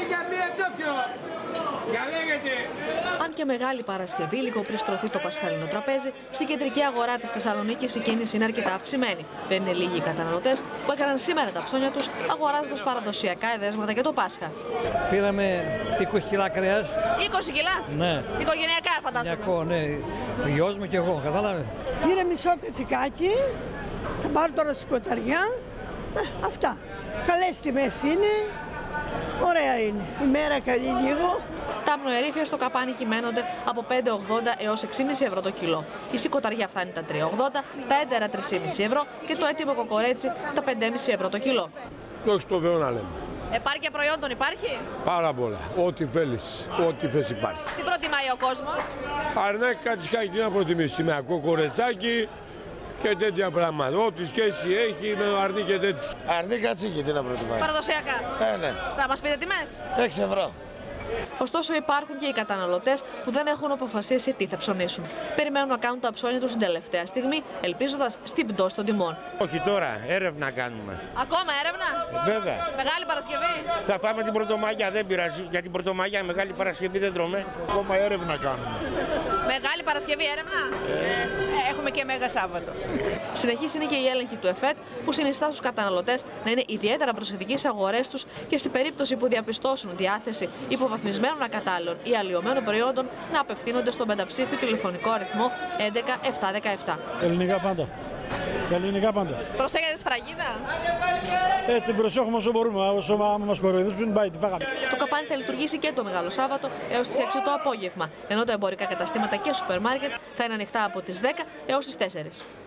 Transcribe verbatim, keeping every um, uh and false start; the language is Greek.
Αν και Μεγάλη Παρασκευή, λίγο πριν στρωθεί το πασχαλινό τραπέζι, στην κεντρική αγορά της Θεσσαλονίκης η κίνηση είναι αρκετά αυξημένη. Δεν είναι λίγοι οι καταναλωτές που έκαναν σήμερα τα ψώνια τους αγοράζοντας παραδοσιακά εδέσματα για το Πάσχα. Πήραμε είκοσι κιλά κρέας. είκοσι κιλά? Ναι. Οικογενειακά φαντάζομαι. Οικογενειακό, ναι. Ο γιος μου και εγώ, κατάλαβες. Πήρα μισό κατσικάκι, θα πάρω τώρα σκοταριά. Ε, αυτά. Καλές τιμές είναι, ωραία είναι. Η μέρα καλή λίγο. Τα αμνοερήφια στο καπάνι κυμαίνονται από πέντε ογδόντα έως έξι κόμμα πέντε ευρώ το κιλό. Η σηκωταριά φτάνει τα τρία ογδόντα, τα έντερα τρία κόμμα πέντε ευρώ και το έτοιμο κοκορέτσι τα πέντε κόμμα πέντε ευρώ το κιλό. Όχι στο Θεό να λέμε. Επάρκεια προϊόντων υπάρχει? Πάρα πολλά. Ό,τι θέλεις, ό,τι θες υπάρχει. Τι προτιμάει ο κόσμος? Αρνάκι, κατσικάκι, τι να προτιμήσει, με κοκορετσάκι και τέτοια πράγματα. Ό,τι σχέση έχει με αρνί και τέτοια. Αρνί κατσίκι, τι να προτιμάει. Παραδοσιακά. Ε, ναι. Θα μας πείτε τιμές? έξι ευρώ. Ωστόσο, υπάρχουν και οι καταναλωτές που δεν έχουν αποφασίσει τι θα ψωνίσουν. Περιμένουν να κάνουν τα ψώνια τους την τελευταία στιγμή, ελπίζοντας στην πτώση των τιμών. Όχι τώρα, έρευνα κάνουμε. Ακόμα έρευνα? Βέβαια. Μεγάλη Παρασκευή. Θα πάμε την Πρωτομαγιά, δεν πειράζει. Για την Πρωτομαγιά, Μεγάλη Παρασκευή δεν τρώμε. Ακόμα έρευνα κάνουμε. Μεγάλη Παρασκευή έρευνα. Ε, έχουμε και Μέγα Σάββατο. Συνεχής είναι και η έλεγχη του ΕΦΕΤ που συνιστά στους καταναλωτές να είναι ιδιαίτερα προσεκτικοί στις αγορές τους και στην περίπτωση που διαπιστώσουν διάθεση υποβαθμισμένων ακατάλληλων ή αλλοιωμένων προϊόντων να απευθύνονται στον πενταψήφιο τηλεφωνικό αριθμό έντεκα επτακόσια δεκαεπτά. Ελληνικά πάντα. Ελληνικά πάντα. Προσέχετε σφραγίδα? Ε, την προσέχουμε όσο μπορούμε. Όσο άμα μας κοροϊδεύουν, πάει, τη φάγαμε. Το καπάνι θα λειτουργήσει και το Μεγάλο Σάββατο έως τις έξι το απόγευμα, ενώ τα εμπορικά καταστήματα και σούπερ μάρκετ θα είναι ανοιχτά από τις δέκα έως τις τέσσερις.